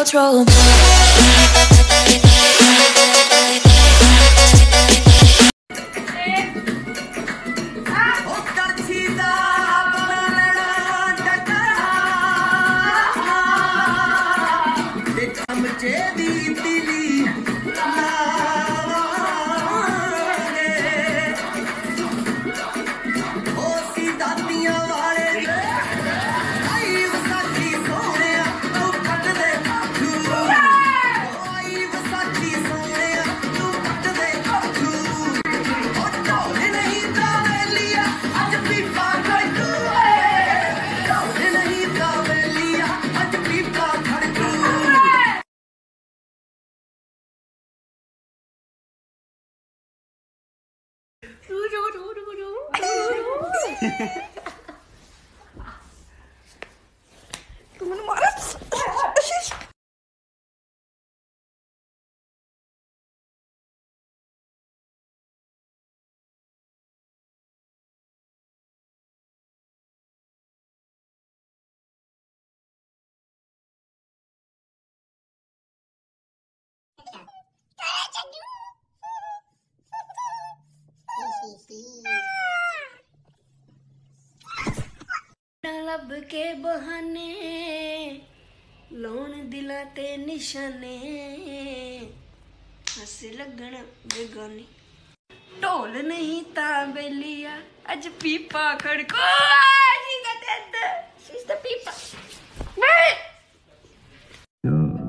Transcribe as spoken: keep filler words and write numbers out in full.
control. तू मैंने मारा लब के बहाने लाउन दिला ते निशाने हस लगन बेगानी ढोल नहीं ता बेलिया अज पीपा खड़को she's the dead she's the पीपा